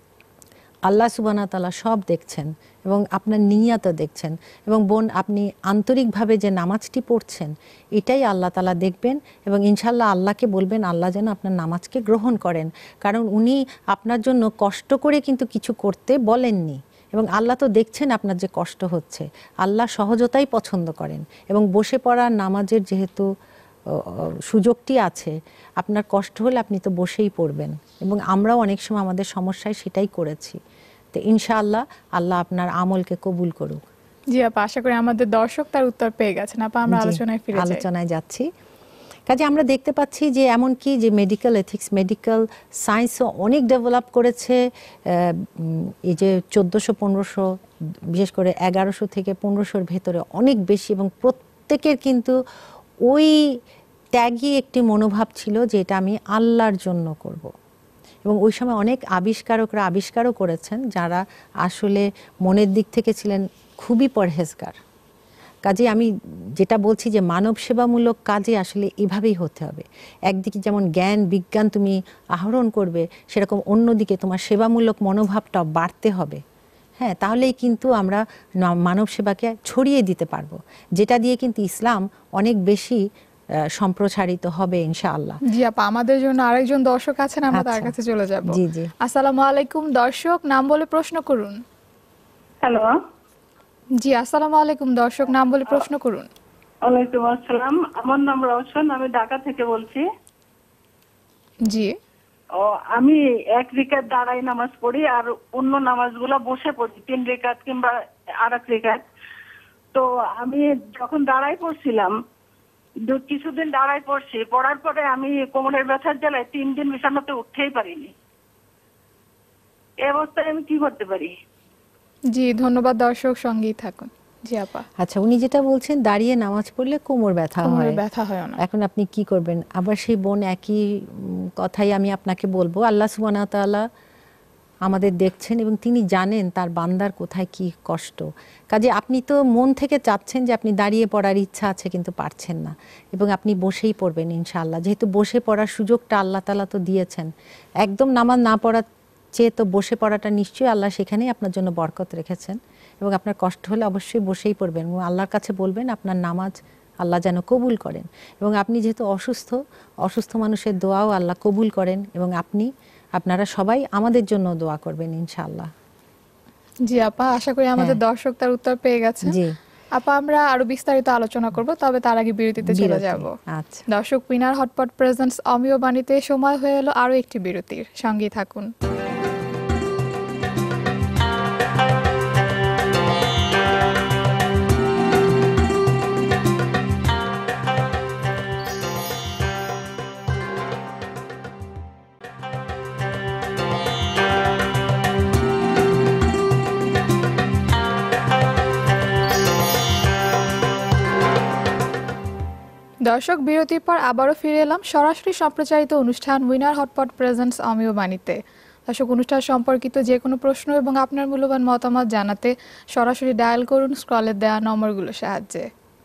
আল্লাহ সুবহানাহু ওয়া তাআলা সব দেখছেন এবং আপনার নিয়াতও দেখছেন। এবং বোন, আপনি আন্তরিকভাবে যে নামাজটি পড়ছেন এটাই আল্লাহ তাআলা দেখবেন, এবং ইনশাআল্লাহ আল্লাহকে বলবেন আল্লাহ যেন আপনার নামাজকে গ্রহণ করেন, কারণ উনি আপনার জন্য কষ্ট করে কিন্তু কিছু করতে বলেননি। এবং আল্লাহ তো দেখছেন আপনার যে কষ্ট হচ্ছে, আল্লাহ সহজতাই পছন্দ করেন। এবং বসে পড়া নামাজের যেহেতু সুযোগটি আছে, আপনার কষ্ট হলে আপনি তো বসেই পড়বেন, এবং আমরাও অনেক সময় আমাদের সমস্যায় সেটাই করেছি। তো ইনশাআল্লাহ আল্লাহ আপনার আমলকে কবুল করুক। জি আপা, আশা করি আমাদের দর্শক তার উত্তর পেয়ে গেছেন। আপা আমরা আলোচনায় ফিরে যাই। আলোচনায় যাচ্ছি। কাজে আমরা দেখতে পাচ্ছি যে এমনকি যে মেডিকেল এথিক্স, মেডিকেল সায়েন্সও অনেক ডেভেলপ করেছে। এই যে চোদ্দোশো পনেরোশো, বিশেষ করে এগারোশো থেকে পনেরোশোর ভেতরে অনেক বেশি, এবং প্রত্যেকের কিন্তু ওই ত্যাগী একটি মনোভাব ছিল যে এটা আমি আল্লাহর জন্য করব। এবং ওই সময় অনেক আবিষ্কারকরা আবিষ্কারও করেছেন যারা আসলে মনের দিক থেকে ছিলেন খুবই পরহেজগার। কাজে আমি যেটা বলছি যে মানব সেবামূলক কাজে আসলে এভাবেই হতে হবে। একদিকে যেমন জ্ঞান বিজ্ঞান তুমি আহরণ করবে, সেরকম অন্যদিকে তোমার সেবামূলক মনোভাবটাও বাড়তে হবে। হ্যাঁ, তাহলেই কিন্তু আমরা ন- মানব সেবাকে ছড়িয়ে দিতে পারবো, যেটা দিয়ে কিন্তু ইসলাম অনেক বেশি আহ, সম্প্রসারিত হবে ইনশাআল্লাহ। জি আপা, আমাদের জন্য আরেকজন দর্শক আছেন, আমরা তার আচ্ছা। কাছে চলে যাব। জি, জি। আসসালামু আলাইকুম দর্শক, নাম বলে প্রশ্ন করুন। হ্যালো, জি আসসালামু আলাইকুম দর্শক, নাম বলে প্রশ্ন করুন। ওয়ালাইকুম আসসালাম। আমার নাম রওশন, আমি ঢাকা থেকে বলছি। জি ও, আমি এক রিকাত দাঁড়াই নামাজ পড়ি আর অন্য নামাজগুলো বসে পড়ি, তিন রিকাত কিংবা আর এক রিকাত। তো আমি যখন দাঁড়াই পড়ছিলাম, দু- কিছুদিন দাঁড়াই পড়ছি, পড়ার পরে আমি কোমরের ব্যথার জ্বালায় তিন দিন বিছানাতে উঠতেই পারিনি। এই অবস্থায় আমি কি করতে পারি? জি ধন্যবাদ দর্শক, সঙ্গেই থাকুন। জি আপা, আচ্ছা, উনি যেটা বলছেন দাঁড়িয়ে নামাজ পড়লে কোমর ব্যথা কোমরে হয়, ব্যথা হয় না। এখন আপনি কি করবেন? আবার সেই বোন একই উম, কথাই আমি আপনাকে বলবো, আল্লাহ সুবহানাহু ওয়া তাআলা আমাদের দেখছেন এবং তিনি জানেন তার বান্দার কোথায় কি কষ্ট। কাজে আপনি তো মন থেকে চাচ্ছেন যে আপনি দাঁড়িয়ে পড়ার ইচ্ছা আছে কিন্তু পারছেন না, এবং আপনি বসেই পড়বেন ইনশাআল্লাহ, যেহেতু বসে পড়ার সুযোগটা আল্লাহ তাআলা তো দিয়েছেন। একদম নামাজ না পড়ার চেয়ে তো বসে পড়াটা নিশ্চয়ই আল্লাহ সেখানেই আপনার জন্য বরকত রেখেছেন, এবং আপনার কষ্ট হলে অবশ্যই বসেই পড়বেন এবং আল্লাহর কাছে বলবেন আপনার নামাজ আল্লাহ যেন কবুল করেন। এবং আপনি যেহেতু অসুস্থ, অসুস্থ মানুষের দোয়াও আল্লাহ কবুল করেন, এবং আপনি আপনারা সবাই আমাদের জন্য দোয়া করবেন ইনশাআল্লাহ। জি আপা, আশা করি আমাদের হ্যাঁ। দর্শক তার উত্তর পেয়ে গেছেন। জি। আপা, আমরা আরো বিস্তারিত আলোচনা করব, তবে তার আগে বিরতিতে চলে বিরতি। যাব। আচ্ছা। দর্শক, উইনার হটপট প্রেজেন্টস অমিয় বাণীতে সময় হয়ে এলো আরো একটি বিরতির, সঙ্গেই থাকুন। দর্শক, বিরতির পর আবারও ফিরে এলাম সরাসরি সম্প্রচারিত অনুষ্ঠান উইনার হটপট প্রেজেন্টস অমিয় বাণীতে। দর্শক, অনুষ্ঠান সম্পর্কিত যে কোনো প্রশ্ন এবং আপনার মূল্যবান মতামত জানাতে সরাসরি ডায়াল করুন স্ক্রলের দেওয়া নম্বরগুলোর সাহায্যে।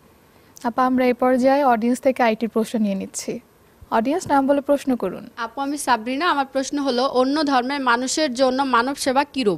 আপা, আমরা এই পর্যায়ে অডিয়েন্স থেকে আইটি প্রশ্ন নিয়ে নিচ্ছি। অডিয়েন্স, নাম বলে প্রশ্ন করুন। আপু, আমি সাবরিনা। আমার প্রশ্ন হলো, অন্য ধর্মের মানুষের জন্য মানব সেবা কিরূপ?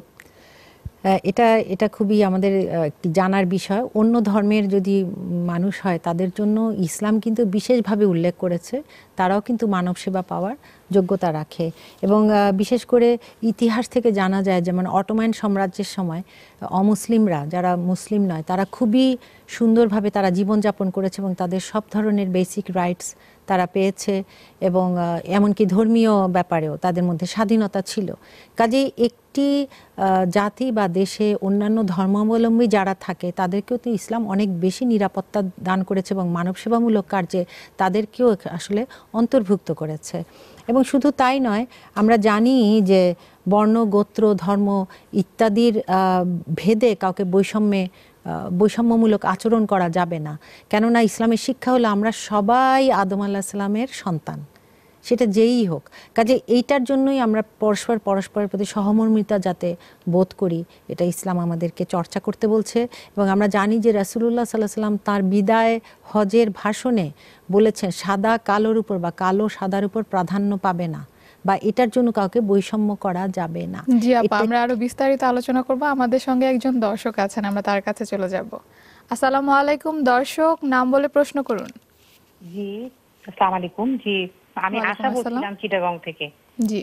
আহ, এটা এটা খুবই আমাদের আহ, একটি জানার বিষয়। অন্য ধর্মের যদি মানুষ হয় তাদের জন্য ইসলাম কিন্তু বিশেষভাবে উল্লেখ করেছে, তারাও কিন্তু মানব সেবা পাওয়ার যোগ্যতা রাখে। এবং আহ, বিশেষ করে ইতিহাস থেকে জানা যায়, যেমন অটোমান সাম্রাজ্যের সময় অমুসলিমরা, যারা মুসলিম নয়, তারা খুবই সুন্দরভাবে তারা জীবনযাপন করেছে এবং তাদের সব ধরনের বেসিক রাইটস তারা পেয়েছে, এবং আহ, এমনকি ধর্মীয় ব্যাপারেও তাদের মধ্যে স্বাধীনতা ছিল। কাজেই একটি আহ, জাতি বা দেশে অন্যান্য ধর্মাবলম্বী যারা থাকে তাদেরকেও তো ইসলাম অনেক বেশি নিরাপত্তা দান করেছে এবং মানব সেবামূলক কার্যে তাদেরকেও আসলে অন্তর্ভুক্ত করেছে। এবং শুধু তাই নয়, আমরা জানি যে বর্ণ, গোত্র, ধর্ম ইত্যাদির আহ, ভেদে কাউকে বৈষম্যে আহ, বৈষম্যমূলক আচরণ করা যাবে না। কেননা ইসলামের শিক্ষা হলো আমরা সবাই আদম আলাইহিস সালামের সন্তান, সেটা যেই হোক। কাজে এইটার জন্যই আমরা পরস্পর পরস্পরের প্রতি সহমর্মিতা যাতে বোধ করি, এটা ইসলাম আমাদেরকে চর্চা করতে বলছে। এবং আমরা জানি যে রাসূলুল্লাহ সাল্লাল্লাহু আলাইহি সাল্লাম তার বিদায় হজের ভাষণে বলেছেন সাদা কালোর উপর বা কালো সাদার উপর প্রাধান্য পাবে না, বা এটার জন্য কাউকে বৈষম্য করা যাবে না। জি আপা, এটা- আমরা আরো বিস্তারিত আলোচনা করব। আমাদের সঙ্গে একজন দর্শক আছেন, আমরা তার কাছে চলে যাব। আসসালামু আলাইকুম দর্শক, নাম বলে প্রশ্ন করুন। জি, আসসালামু আলাইকুম। জি, আমি ওয়ালাইকুম আশা আসসালাম। বলছিলাম চিটাগং থেকে। জি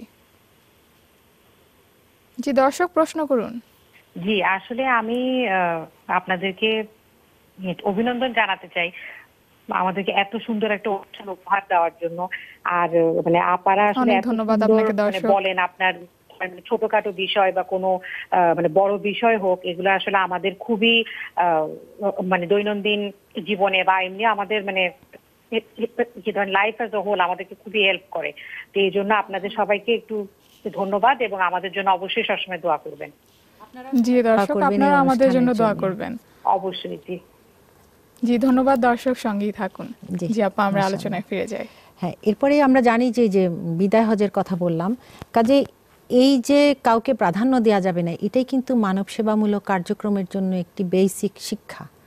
জি দর্শক, প্রশ্ন করুন। জি, আসলে আমি আহ, আপনাদেরকে অভিনন্দন জানাতে চাই আমাদেরকে এত সুন্দর একটা অনুষ্ঠান উপহার দেওয়ার জন্য। আর আহ, মানে আপারা আসলে অনেক এত ধন্যবাদ সুন্দর আপনাকে মানে দর্শক। বলেন, আপনার মানে ছোটখাটো বিষয় বা কোনো আহ, মানে বড় বিষয় হোক, এগুলো আসলে আমাদের খুবই আহ, মানে দৈনন্দিন জীবনে বা এমনি আমাদের মানে লাইফ অ্যাজ এ হোল আমাদেরকে খুবই হেল্প করে। তো এই জন্য আপনাদের সবাইকে একটু ধন্যবাদ, এবং আমাদের জন্য অবশ্যই সবসময় দোয়া করবেন। জি দর্শক, করবেন এই আপনারা আমাদের জন্য অনুষ্ঠানের দোয়া জন্য। করবেন। অবশ্যই। জি জি ধন্যবাদ দর্শক, সঙ্গেই থাকুন। জি, জি আপা, আমরা মাশাআল্লাহ। আলোচনায় ফিরে যাই। হ্যাঁ, এরপরে আমরা জানি যে যে বিদায় হজের কথা বললাম, কাজে এই যে কাউকে প্রাধান্য দেওয়া যাবে না, এটাই কিন্তু মানব সেবামূলক কার্যক্রমের জন্য একটি বেসিক শিক্ষা।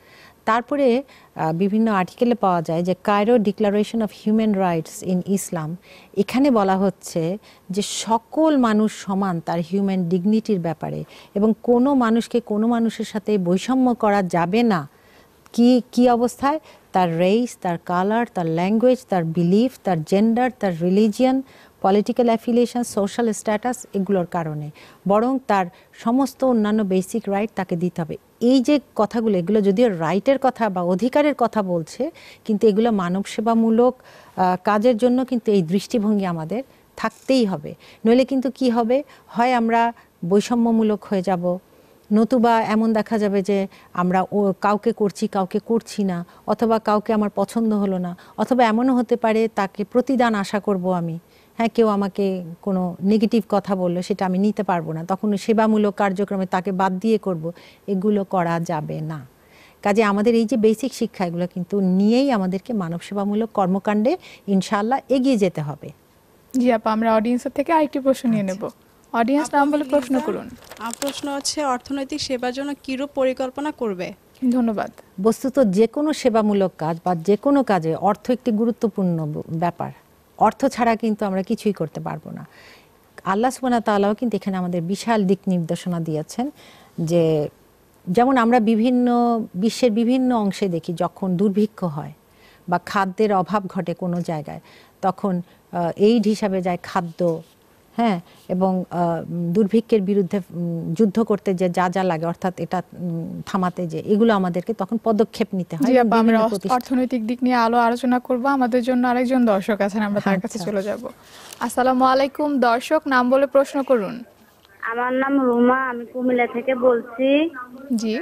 তারপরে বিভিন্ন আর্টিকেলে পাওয়া যায় যে Cairo Declaration of Human Rights in Islam, এখানে বলা হচ্ছে যে সকল মানুষ সমান তার হিউম্যান ডিগনিটির ব্যাপারে, এবং কোনো মানুষকে কোনো মানুষের সাথে বৈষম্য করা যাবে না। কি কি অবস্থায়? তার রেস, তার কালার, তার ল্যাঙ্গুয়েজ, তার বিলিফ, তার জেন্ডার, তার religion, political affiliation, social status, এগুলোর কারণে, বরং তার সমস্ত অন্যান্য বেসিক রাইট তাকে দিতে হবে। এই যে কথাগুলো, এগুলো যদিও রাইটের কথা বা অধিকারের কথা বলছে, কিন্তু এগুলো মানব সেবামূলক কাজের জন্য কিন্তু এই দৃষ্টিভঙ্গি আমাদের থাকতেই হবে। নইলে কিন্তু কি হবে, হয় আমরা বৈষম্যমূলক হয়ে যাব, নতুবা এমন দেখা যাবে যে আমরা ও কাউকে করছি কাউকে করছি না, অথবা কাউকে আমার পছন্দ হলো না, অথবা এমনও হতে পারে তাকে প্রতিদান আশা করব আমি। হ্যাঁ, কেউ আমাকে কোনো নেগেটিভ কথা বললো, সেটা আমি নিতে পারবো না, তখন সেবামূলক কার্যক্রমে তাকে বাদ দিয়ে করব। এগুলো করা যাবে না। কাজে আমাদের এই যে বেসিক শিক্ষা, এগুলো কিন্তু নিয়েই আমাদেরকে মানব সেবামূলক কর্মকাণ্ডে ইনশাআল্লাহ এগিয়ে যেতে হবে। জি আপা, আমরা অডিয়েন্সের থেকে আরেকটি প্রশ্ন নিয়ে নেব। অডিয়েন্স নাম বলে প্রশ্ন করুন। আমার প্রশ্ন হচ্ছে, অর্থনৈতিক সেবার জন্য কিরূপ পরিকল্পনা করবে? ধন্যবাদ। বস্তুত যে কোনো সেবামূলক কাজ বা যে কোনো কাজে অর্থ একটি গুরুত্বপূর্ণ ব্যাপার। অর্থ ছাড়া কিন্তু আমরা কিছুই করতে পারবো না। আল্লাহ সুবহানাহু ওয়া তাআলাও কিন্তু এখানে আমাদের বিশাল দিক নির্দেশনা দিয়েছেন, যে যেমন আমরা বিভিন্ন বিশ্বের বিভিন্ন অংশে দেখি যখন দুর্ভিক্ষ হয় বা খাদ্যের অভাব ঘটে কোনো জায়গায়, তখন এইড হিসাবে যায় খাদ্য, হ্যাঁ, এবং দুর্ভিক্ষের বিরুদ্ধে যুদ্ধ করতে যে যা যা লাগে, অর্থাৎ এটা থামাতে, যে এগুলো আমাদেরকে তখন পদক্ষেপ নিতে হয়। আমরা অর্থনৈতিক দিক নিয়ে আলো আলোচনা করব। আমাদের জন্য আরেকজন দর্শক আছেন, আমরা তার কাছে চলে যাব। আসসালামু আলাইকুম দর্শক, নাম বলে প্রশ্ন করুন। আমার নাম রুমা, আমি কুমিল্লা থেকে বলছি। জি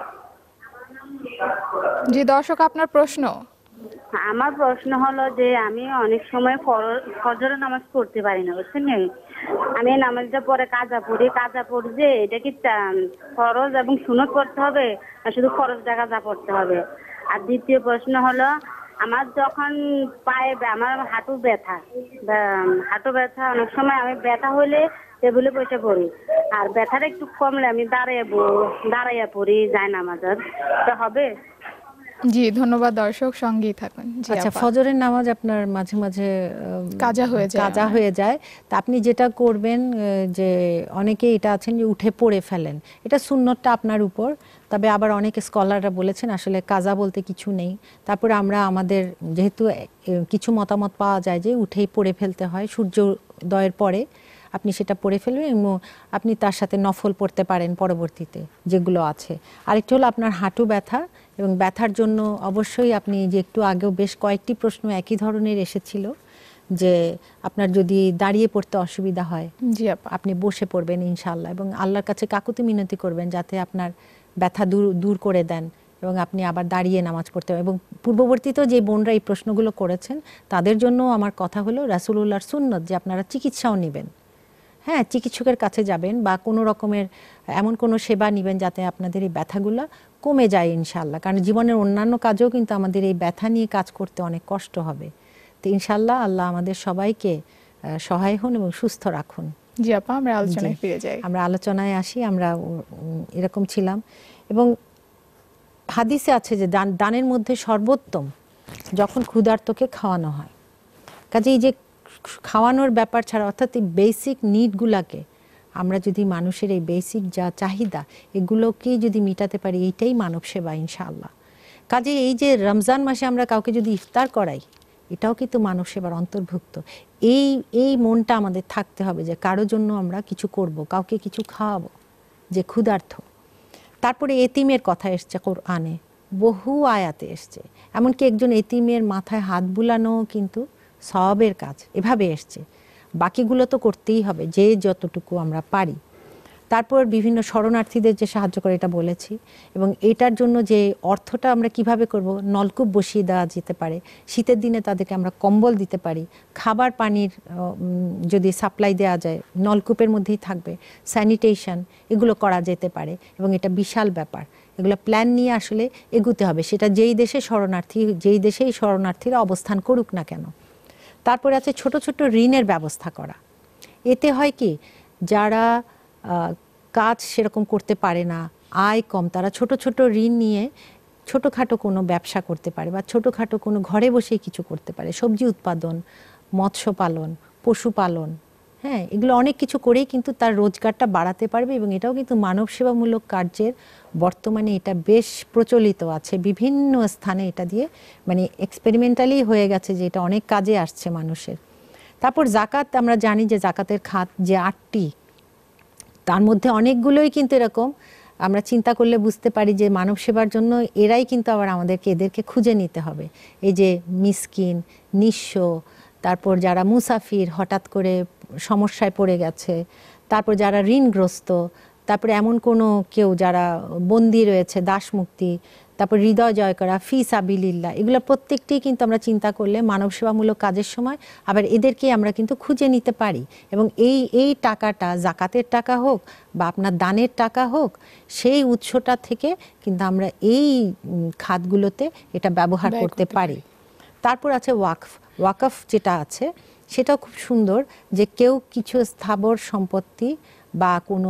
জি দর্শক, আপনার প্রশ্ন। আমার প্রশ্ন হলো যে আমি অনেক সময় ফজরের নামাজ পড়তে পারি না, বুঝছেন? আমি নামাজটা পরে কাজা পড়ি। কাজা পড়ি যে এটা কি ফরজ এবং সুন্নত পড়তে হবে, আর শুধু ফরজটা কাজা পড়তে হবে? আর দ্বিতীয় প্রশ্ন হলো, আমার যখন পায়ে আমার হাঁটু ব্যথা হাঁটু ব্যথা অনেক সময় আমি ব্যথা হলে টেবিলে বসে পড়ি, আর ব্যথাটা একটু কমলে আমি দাঁড়িয়ে দাঁড়াইয়া পড়ি যায় নামাজের, তো হবে? জি ধন্যবাদ দর্শক, সঙ্গেই থাকুন। আচ্ছা, ফজরের নামাজ আপনার মাঝে মাঝে কাজা হয়ে যায় কাজা হয়ে যায় তা আপনি যেটা করবেন, যে অনেকে এটা আছেন যে উঠে পড়ে ফেলেন, এটা সুন্নতটা আপনার উপর। তবে আবার অনেকে স্কলাররা বলেছেন আসলে কাজা বলতে কিছু নেই। তারপরে আমরা আমাদের যেহেতু কিছু মতামত পাওয়া যায় যে উঠেই পড়ে ফেলতে হয়, সূর্যোদয়ের পরে আপনি সেটা পড়ে ফেলবেন এবং আপনি তার সাথে নফল পড়তে পারেন পরবর্তীতে যেগুলো আছে। আরেকটি হলো আপনার হাঁটু ব্যথা, এবং ব্যথার জন্য অবশ্যই আপনি যে একটু আগেও বেশ কয়েকটি প্রশ্ন একই ধরনের এসেছিল, যে আপনার যদি দাঁড়িয়ে পড়তে অসুবিধা হয়, জি আপা, আপনি বসে পড়বেন ইনশাআল্লাহ, এবং আল্লাহর কাছে কাকুতি মিনতি করবেন যাতে আপনার ব্যথা দূর দূর করে দেন এবং আপনি আবার দাঁড়িয়ে নামাজ পড়তে। এবং পূর্ববর্তীতেও যে বোনরা এই প্রশ্নগুলো করেছেন তাদের জন্য আমার কথা হলো রাসূলুল্লাহর সুন্নত যে আপনারা চিকিৎসাও নেবেন, হ্যাঁ, চিকিৎসকের কাছে যাবেন বা কোনো রকমের এমন কোনো সেবা নেবেন যাতে আপনাদের এই ব্যথাগুলো কমে যায় ইনশাআল্লাহ। কারণ জীবনের অন্যান্য কাজেও কিন্তু আমাদের এই ব্যথা নিয়ে কাজ করতে অনেক কষ্ট হবে। তো ইনশাআল্লাহ আল্লাহ আমাদের সবাইকে সহায় হন এবং সুস্থ রাখুন। জি আপা, আমরা আলোচনায় ফিরে যাই। আমরা আলোচনায় আসি। আমরা এরকম ছিলাম, এবং হাদিসে আছে যে দান দানের মধ্যে সর্বোত্তম যখন ক্ষুধার্তকে খাওয়ানো হয়। কাজে এই যে খাওয়ানোর ব্যাপার ছাড়া, অর্থাৎ এই বেসিক নিডগুলাকে আমরা যদি মানুষের এই বেসিক যা চাহিদা এগুলোকেই যদি মিটাতে পারি, এইটাই মানব সেবা ইনশাআল্লাহ। কাজে এই যে রমজান মাসে আমরা কাউকে যদি ইফতার করাই, এটাও কিন্তু মানব সেবার অন্তর্ভুক্ত। এই এই মনটা আমাদের থাকতে হবে যে কারো জন্য আমরা কিছু করব, কাউকে কিছু খাওয়াবো যে ক্ষুধার্ত। তারপরে এতিমের কথা এসছে কোরআনে, বহু আয়াতে এসছে, এমনকি একজন এতিমের মাথায় হাত বুলানো কিন্তু সওয়াবের কাজ, এভাবে এসছে। বাকিগুলো তো করতেই হবে যে যতটুকু আমরা পারি। তারপর বিভিন্ন শরণার্থীদের যে সাহায্য করে এটা বলেছি, এবং এটার জন্য যে অর্থটা আমরা কিভাবে করব, নলকূপ বসিয়ে দেওয়া যেতে পারে, শীতের দিনে তাদেরকে আমরা কম্বল দিতে পারি, খাবার পানির যদি সাপ্লাই দেওয়া যায় নলকূপের মধ্যেই থাকবে, স্যানিটেশন, এগুলো করা যেতে পারে। এবং এটা বিশাল ব্যাপার, এগুলো প্ল্যান নিয়ে আসলে এগুতে হবে, সেটা যেই দেশে শরণার্থী যেই দেশেই শরণার্থীরা অবস্থান করুক না কেন। তারপরে আছে ছোট ছোট ঋণের ব্যবস্থা করা। এতে হয় কি, যারা কাজ সেরকম করতে পারে না, আয় কম, তারা ছোট ছোট ঋণ নিয়ে ছোটোখাটো কোনো ব্যবসা করতে পারে বা ছোটোখাটো কোনো ঘরে বসেই কিছু করতে পারে, সবজি উৎপাদন, মৎস্য পালন, পশুপালন, হ্যাঁ, এগুলো অনেক কিছু করেই কিন্তু তার রোজগারটা বাড়াতে পারবে। এবং এটাও কিন্তু মানব সেবামূলক কার্যের বর্তমানে এটা বেশ প্রচলিত আছে, বিভিন্ন স্থানে এটা দিয়ে মানে এক্সপেরিমেন্টালি হয়ে গেছে যে এটা অনেক কাজে আসছে মানুষের। তারপর জাকাত, আমরা জানি যে জাকাতের খাত যে আটটি, তার মধ্যে অনেকগুলোই কিন্তু এরকম আমরা চিন্তা করলে বুঝতে পারি যে মানব সেবার জন্য এরাই কিন্তু আবার আমাদেরকে এদেরকে খুঁজে নিতে হবে। এই যে মিসকিন, নিঃস্ব, তারপর যারা মুসাফির হঠাৎ করে সমস্যায় পড়ে গেছে, তারপর যারা ঋণগ্রস্ত, তারপরে এমন কোনো কেউ যারা বন্দী রয়েছে, দাসমুক্তি, তারপর হৃদয় জয় করা, ফি সাবিলিল্লাহ, এগুলো প্রত্যেকটি কিন্তু আমরা চিন্তা করলে মানব সেবামূলক কাজের সময় আবার এদেরকে আমরা কিন্তু খুঁজে নিতে পারি। এবং এই এই টাকাটা জাকাতের টাকা হোক বা আপনার দানের টাকা হোক, সেই উৎসটা থেকে কিন্তু আমরা এই খাতগুলোতে এটা ব্যবহার করতে পারি। তারপর আছে ওয়াকফ। ওয়াকফ যেটা আছে সেটাও খুব সুন্দর, যে কেউ কিছু স্থাবর সম্পত্তি বা কোনো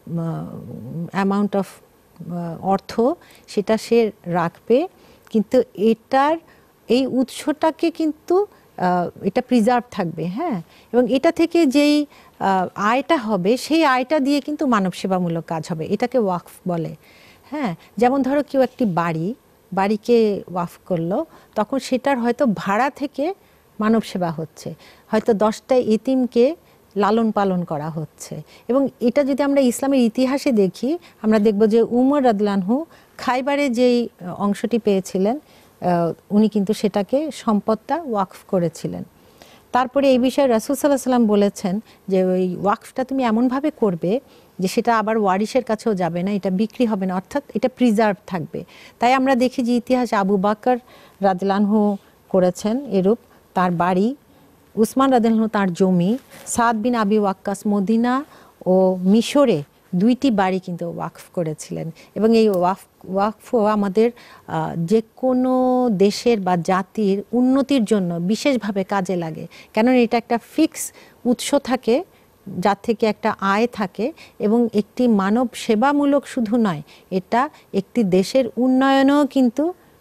অ্যামাউন্ট অফ অর্থ সেটা সে রাখবে, কিন্তু এটার এই উৎসটাকে কিন্তু এটা প্রিজার্ভ থাকবে, হ্যাঁ, এবং এটা থেকে যেই আয়টা হবে সেই আয়টা দিয়ে কিন্তু মানব সেবামূলক কাজ হবে, এটাকে ওয়াকফ বলে। হ্যাঁ, যেমন ধরো কেউ একটি বাড়ি বাড়িকে ওয়াকফ করলো, তখন সেটার হয়তো ভাড়া থেকে মানব সেবা হচ্ছে, হয়তো দশটা এতিমকে লালন পালন করা হচ্ছে। এবং এটা যদি আমরা ইসলামের ইতিহাসে দেখি, আমরা দেখব যে উমর রাদিয়াল্লাহু আনহু খাইবারে যেই অংশটি পেয়েছিলেন, উনি কিন্তু সেটাকে সম্পদটা ওয়াকফ করেছিলেন। তারপরে এই বিষয়ে রাসূল সাল্লাল্লাহু আলাইহি ওয়াসাল্লাম বলেছেন যে ওই ওয়াকফটা তুমি এমনভাবে করবে যে সেটা আবার ওয়ারিসের কাছেও যাবে না, এটা বিক্রি হবে না, অর্থাৎ এটা প্রিজার্ভ থাকবে। তাই আমরা দেখি যে ইতিহাসে আবু বকর রাদিয়াল্লাহু আনহু করেছেন এরূপ, তার বাড়ি, উসমান রাদিয়াল্লাহু আনহু তার জমি, সাদ বিন আবি ওয়াক্কাস মদিনা ও মিশরে দুইটি বাড়ি কিন্তু ওয়াকফ করেছিলেন। এবং এই ওয়াকফ ওয়াকফও আমাদের যে কোনো দেশের বা জাতির উন্নতির জন্য বিশেষভাবে কাজে লাগে, কেননা এটা একটা ফিক্স উৎস থাকে যার থেকে একটা আয় থাকে, এবং একটি মানব সেবামূলক শুধু নয়, এটা একটি দেশের উন্নয়নেও কিন্তু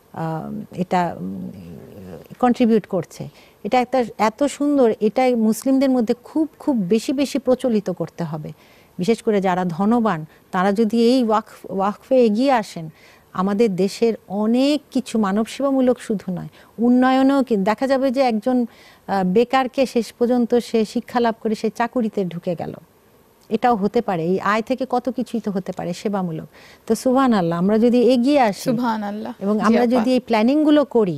এটা কন্ট্রিবিউট করছে। এটা একটা এত সুন্দর, এটাই মুসলিমদের মধ্যে খুব খুব বেশি বেশি প্রচলিত করতে হবে। বিশেষ করে যারা ধনবান তারা যদি এই ওয়াকফ ওয়াকফে এগিয়ে আসেন, আমাদের দেশের অনেক কিছু মানব সেবামূলক শুধু নয়, উন্নয়নেও কিন্তু দেখা যাবে যে একজন বেকারকে শেষ পর্যন্ত সে শিক্ষা লাভ করে সে চাকুরিতে ঢুকে গেল, এটাও হতে পারে। এই আয় থেকে কত কিছুই তো হতে পারে সেবামূলক। তো সুবহানাল্লাহ, আমরা যদি এগিয়ে আসি সুবহানাল্লাহ, এবং আমরা যদি এই প্ল্যানিংগুলো করি,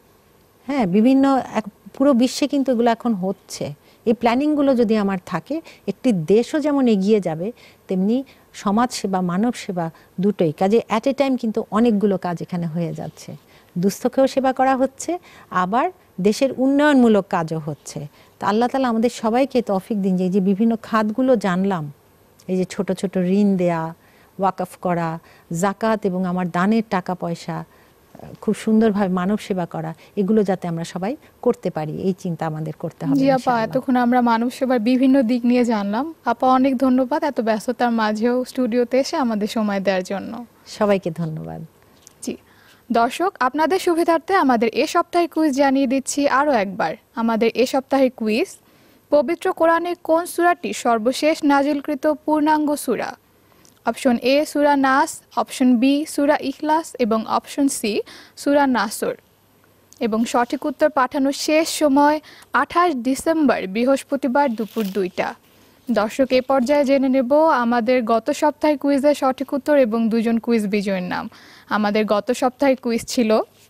হ্যাঁ, বিভিন্ন পুরো বিশ্বে কিন্তু এগুলো এখন হচ্ছে, এই প্ল্যানিংগুলো যদি আমার থাকে, একটি দেশও যেমন এগিয়ে যাবে, তেমনি সমাজ সেবা, মানব সেবা দুটোই কাজে অ্যাট এ টাইম কিন্তু অনেকগুলো কাজ এখানে হয়ে যাচ্ছে। দুস্থকেও সেবা করা হচ্ছে, আবার দেশের উন্নয়নমূলক কাজও হচ্ছে। তো আল্লাহ তাআলা আমাদের সবাইকে তৌফিক দিন যে এই যে বিভিন্ন খাতগুলো জানলাম, এই যে ছোট ছোট ঋণ দেয়া, ওয়াকফ করা, জাকাত এবং আমার দানের টাকা পয়সা খুব সুন্দরভাবে মানব সেবা করা, এগুলো যাতে আমরা সবাই করতে পারি, এই চিন্তা আমাদের করতে হবে। জি আপা, এতক্ষণ আমরা মানব সেবার বিভিন্ন দিক নিয়ে জানলাম। আপা অনেক ধন্যবাদ এত ব্যস্ততার মাঝেও স্টুডিওতে এসে আমাদের সময় দেওয়ার জন্য। সবাইকে ধন্যবাদ। জি দর্শক, আপনাদের সুবিধার্থে আমাদের এ সপ্তাহের কুইজ জানিয়ে দিচ্ছি আরও একবার। আমাদের এ সপ্তাহের কুইজ, পবিত্র কোরআনের কোন সূরাটি সর্বশেষ নাজিলকৃত পূর্ণাঙ্গ সূরা? অপশন এ সূরা নাস, অপশন বি সূরা ইখলাস এবং অপশন সি সূরা নাসর। এবং সঠিক উত্তর পাঠানোর শেষ সময় আঠাশ ডিসেম্বর বৃহস্পতিবার দুপুর দুইটা। দর্শক, এ পর্যায়ে জেনে নেব আমাদের গত সপ্তাহের কুইজের সঠিক উত্তর এবং দুজন কুইজ বিজয়ীর নাম। আমাদের গত সপ্তাহের কুইজ ছিল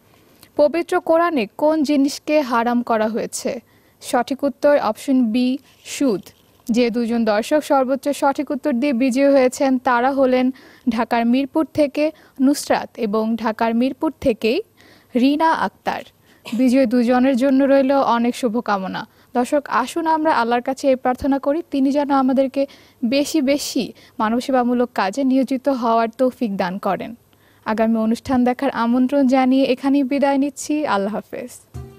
পবিত্র কোরআনে কোন জিনিসকে হারাম করা হয়েছে? সঠিক উত্তর অপশন বি সুদ। যে দুজন দর্শক সর্বোচ্চ সঠিক উত্তর দিয়ে বিজয়ী হয়েছেন তারা হলেন ঢাকার মিরপুর থেকে নুসরাত এবং ঢাকার মিরপুর থেকেই রিনা আক্তার। বিজয়ী দুজনের জন্য রইল অনেক শুভকামনা। দর্শক, আসুন আমরা আল্লাহর কাছে এই প্রার্থনা করি, তিনি যেন আমাদেরকে বেশি বেশি মানবসেবামূলক কাজে নিয়োজিত হওয়ার তৌফিক দান করেন। আগামী অনুষ্ঠান দেখার আমন্ত্রণ জানিয়ে এখানেই বিদায় নিচ্ছি। আল্লাহ হাফেজ।